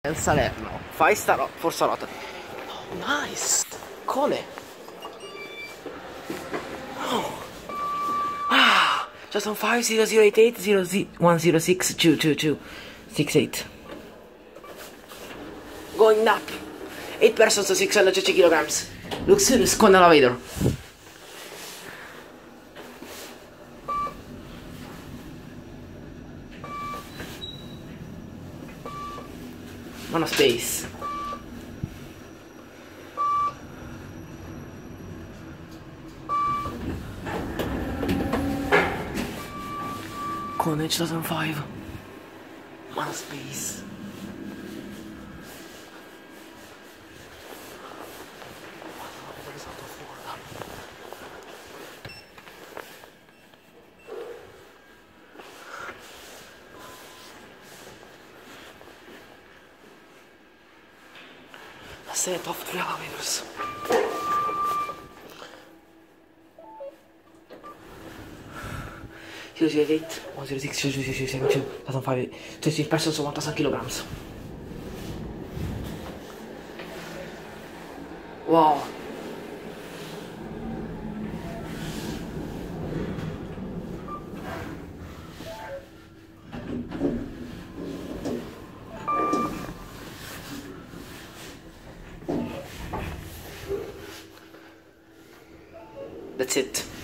Salerno. 5-star for Salotto. Oh, nice. Cone. Oh. Ah. Just on 50088 106 222 68. Going up. 8 persons to 650 kilograms. Luxurious con elevator. Mono space. Con 2005. Mono space. Set of 3 elevators. Zero 08, 106, 222, 2005, 20 persons, 1000 kilograms. Wow. That's it.